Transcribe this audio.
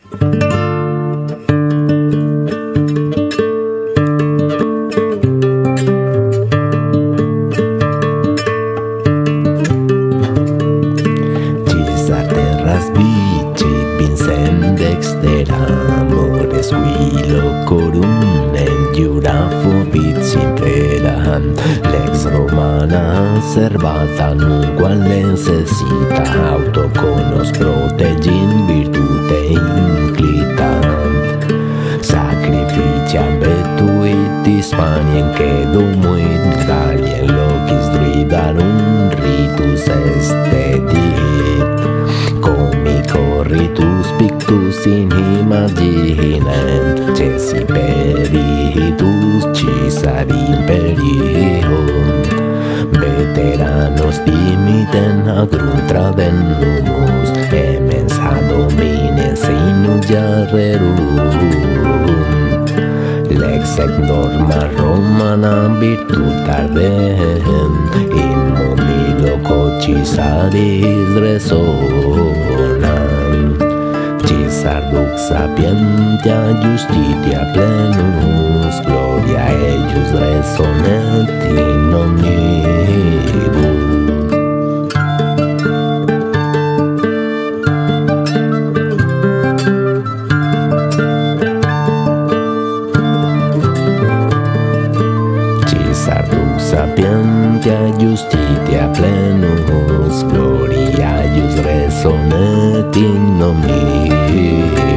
Cesar Terras Vicit Vincens Dextera, Moresque locorum en iura fovit sincera, Lex Romana servata numquam lacessita, Autokthonos protegens virtute inclyta, Sacrificia vetuit Hispaniamque domuit, Galliaeque locis druidarum ritus stetit, Comicus ritus pictus in imaginem, Cessit peritus Cesar imperio, veteranos dimiten agrum tradennumus, mensa domine sinuia rerum, Lex norma Romana virtute ardem, in loco Caesaris resonam, Cesar dux sapientia justitia plenus, gloria eius resonet in omnibus. Cesar dux sapientia justitia plenus, gloria eius resonet in omnibus.